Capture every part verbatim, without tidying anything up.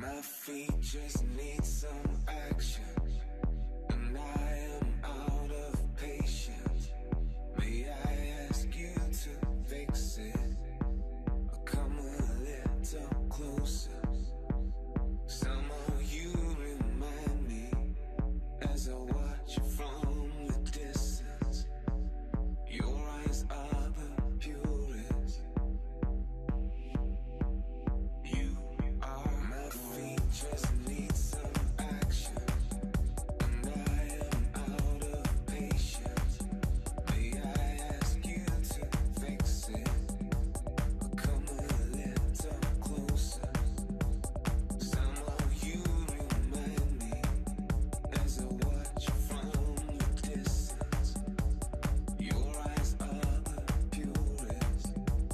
My feet just need some action, and I am out of patience. May I ask you to fix it, or come a little closer? Somehow you remind me as I watch you from the distance. Your eyes are the purest. You are. My feet just need some action, and I am out of patience. May I ask you to fix it, or come a little closer? Somehow you remind me as I watch you from the distance. Your eyes are the purest.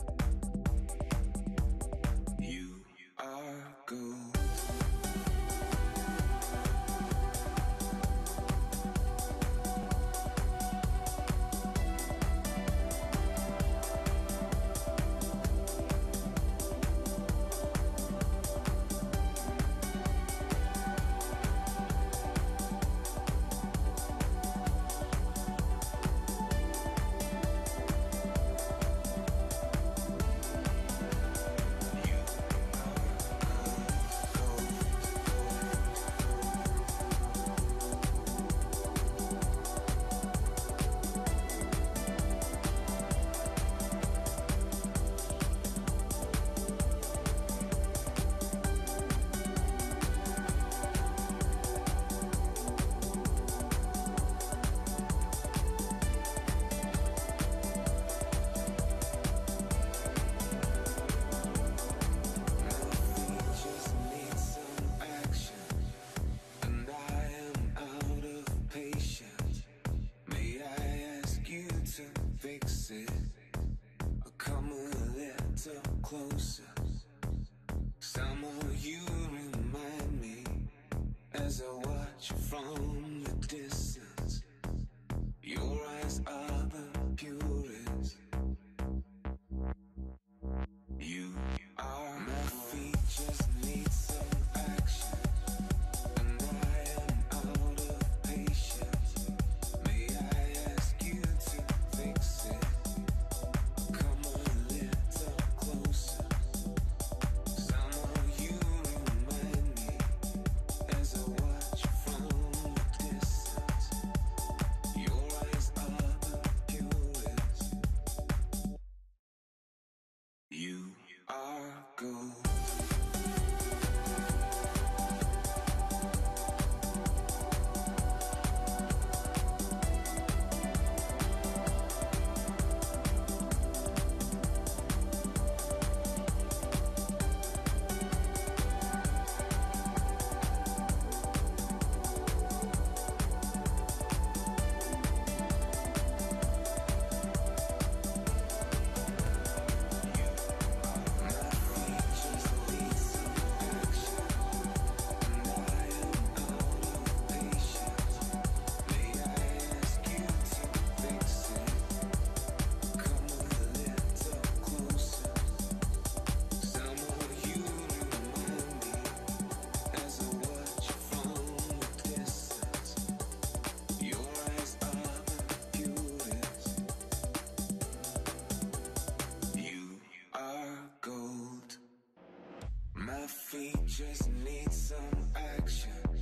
You are gold. Fix it, or come a little closer. Somehow you remind me as I watch you from the distance. Your eyes are the purest. You are. My feet just need some action, and I am out of patience. May I ask you to fix it, or come a little closer? Somehow you remind me as I watch you from the distance. Your eyes are the purest. You are gold. My feet just need some action,